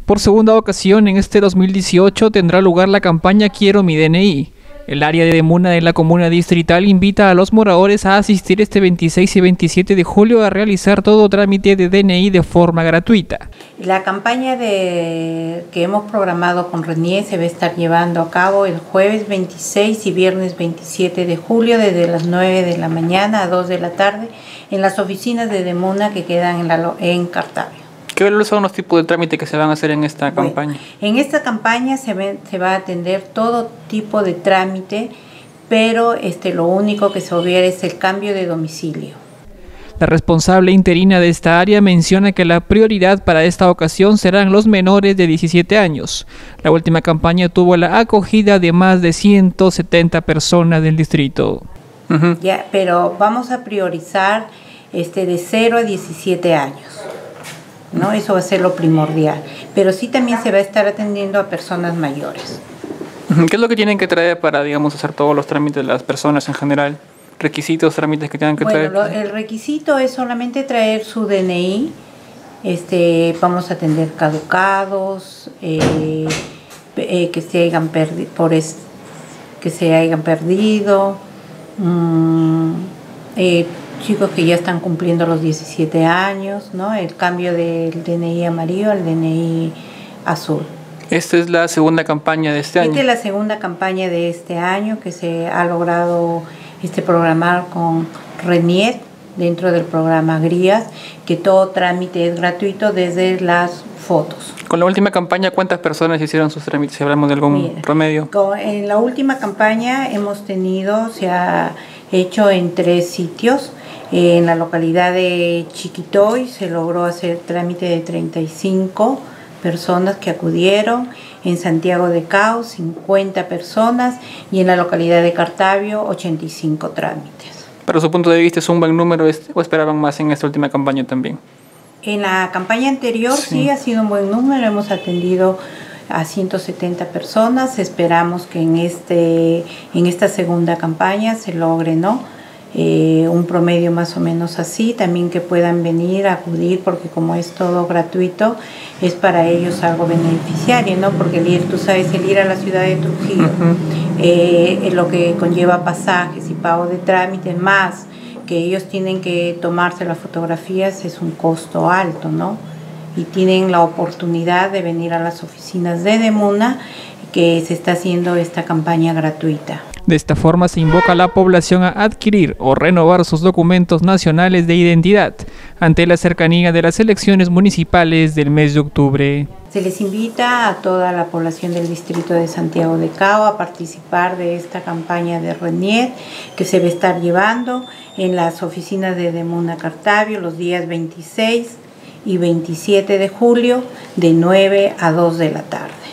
Por segunda ocasión en este 2018 tendrá lugar la campaña Quiero mi DNI. El área de Demuna de la comuna distrital invita a los moradores a asistir este 26 y 27 de julio a realizar todo trámite de DNI de forma gratuita. La campaña que hemos programado con RENIER se va a estar llevando a cabo el jueves 26 y viernes 27 de julio desde las 9 de la mañana a 2 de la tarde en las oficinas de Demuna que quedan en Cartavio. ¿Qué son los tipos de trámite que se van a hacer en esta campaña? En esta campaña se va a atender todo tipo de trámite, pero lo único que se obviará es el cambio de domicilio. La responsable interina de esta área menciona que la prioridad para esta ocasión serán los menores de 17 años. La última campaña tuvo la acogida de más de 170 personas del distrito. Ya, pero vamos a priorizar de 0 a 17 años. ¿No? Eso va a ser lo primordial, pero sí también se va a estar atendiendo a personas mayores. ¿Qué es lo que tienen que traer para, digamos, hacer todos los trámites de las personas en general? ¿Requisitos, trámites que tengan que traer? El requisito es solamente traer su DNI, vamos a atender caducados, que se hayan perdido, chicos que ya están cumpliendo los 17 años, ¿no? El cambio del DNI amarillo al DNI azul. Esta es la segunda campaña de este año. Esta es la segunda campaña de este año que se ha logrado programar con RENIER dentro del programa GRIAS, que todo trámite es gratuito desde las fotos. Con la última campaña, ¿cuántas personas hicieron sus trámites? Si hablamos de algún promedio. En la última campaña se ha hecho en 3 sitios. En la localidad de Chiquitoy se logró hacer trámite de 35 personas que acudieron, en Santiago de Cao 50 personas y en la localidad de Cartavio 85 trámites. ¿Para su punto de vista es un buen número o esperaban más en esta última campaña también? En la campaña anterior sí ha sido un buen número, hemos atendido a 170 personas, esperamos que en esta segunda campaña se logre, ¿no? Un promedio más o menos así, también que puedan venir a acudir, porque como es todo gratuito, es para ellos algo beneficiario, ¿no? Porque tú sabes, el ir a la ciudad de Trujillo, es lo que conlleva pasajes y pago de trámites, más que ellos tienen que tomarse las fotografías, es un costo alto, ¿no? Y tienen la oportunidad de venir a las oficinas de Demuna, que se está haciendo esta campaña gratuita. De esta forma se invoca a la población a adquirir o renovar sus documentos nacionales de identidad ante la cercanía de las elecciones municipales del mes de octubre. Se les invita a toda la población del distrito de Santiago de Cao a participar de esta campaña de RENIER que se va a estar llevando en las oficinas de Demuna Cartavio los días 26 y 27 de julio de 9 a 2 de la tarde.